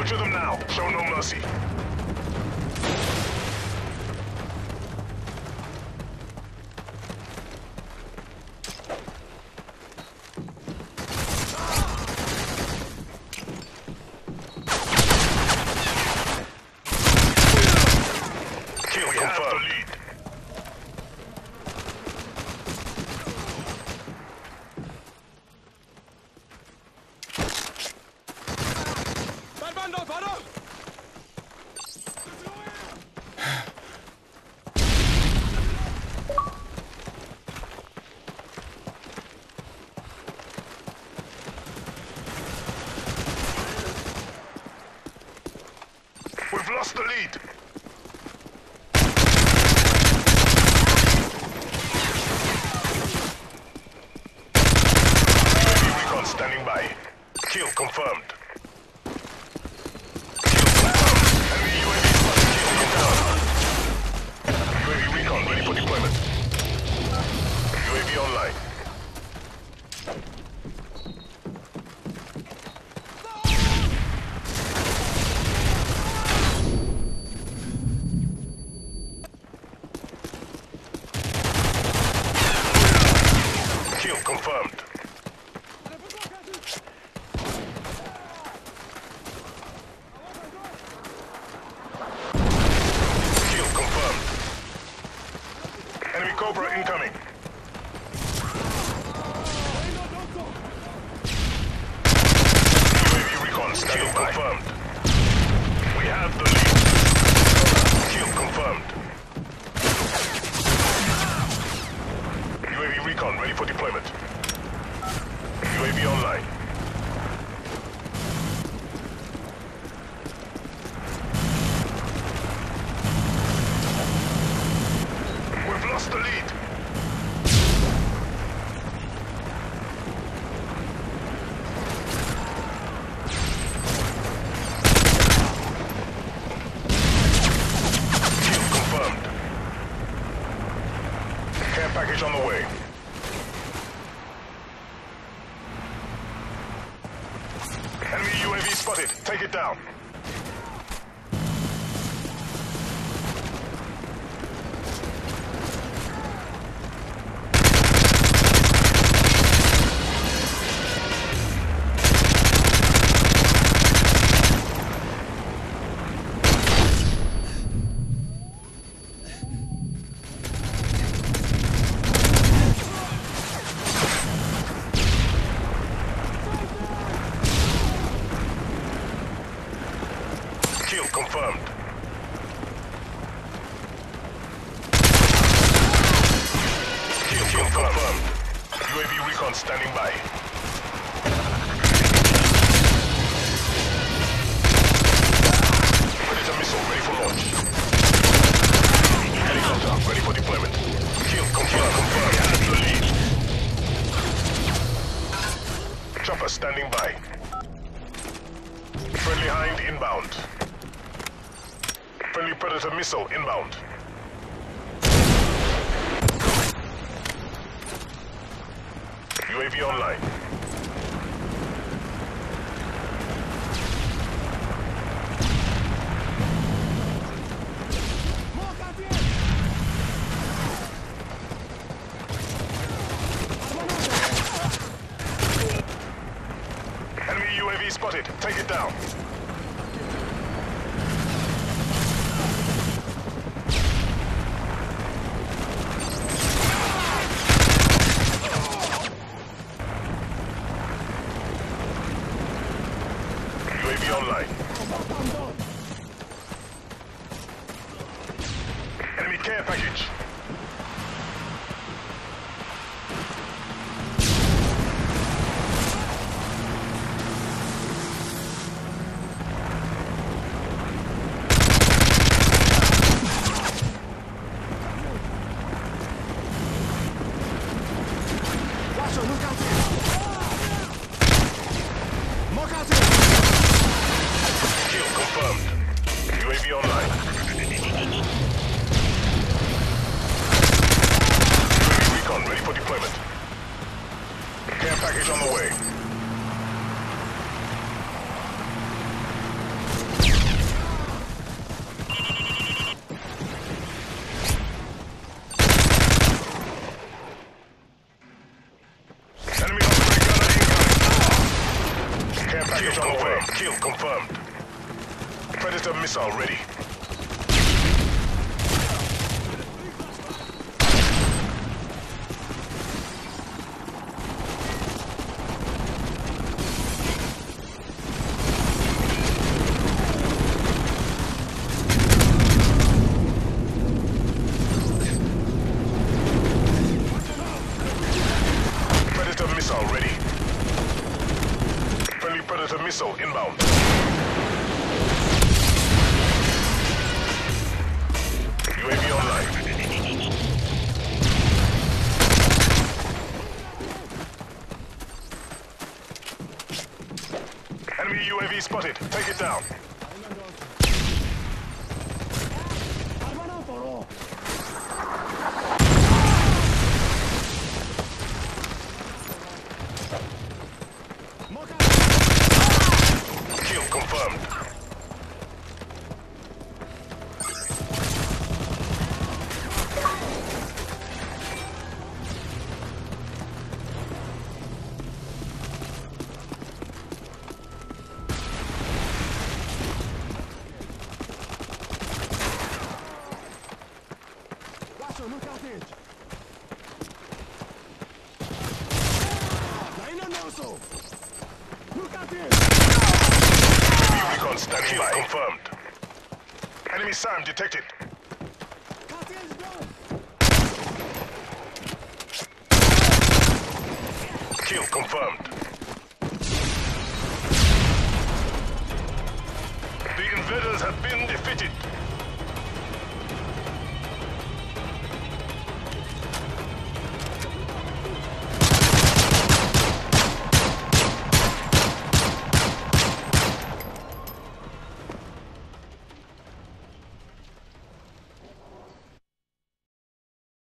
Capture them now. Show no mercy. Kill confirmed. Lead. We've lost the lead. UAV recon standing by. Kill confirmed. Kill confirmed. Enemy UAV spotted. Kill confirmed. UAV recon ready for deployment. UAV online. Kill confirmed. Kill confirmed. Enemy Cobra incoming. UAV recon standing by. Confirmed. We have the lead. Kill confirmed. UAV recon ready for deployment. UAV online. We've lost the lead. Kill confirmed. Care package on the way. Enemy UAV spotted. Take it down. Kill confirmed. Kill confirmed. UAV recon standing by. Predator missile ready for launch. Helicopter ready for deployment. Kill confirmed. We have the lead. Chopper standing by. Friendly Hind inbound. Friendly Predator missile inbound. UAV online. Enemy UAV spotted. Take it down. UAV online. Enemy care package. Kill confirmed. UAV online. UAV recon ready for deployment. Care package on the way. Package on the way. Kill confirmed. Predator missile ready. Predator missile ready. Friendly Predator missile inbound. UAV online. Enemy UAV spotted. Take it down. Kill confirmed. No cartridge! Ainda não sou! No cartridge! Enemy recon standing by. Confirmed. Enemy SAM detected. Cartridge down! Kill confirmed. The invaders have been defeated.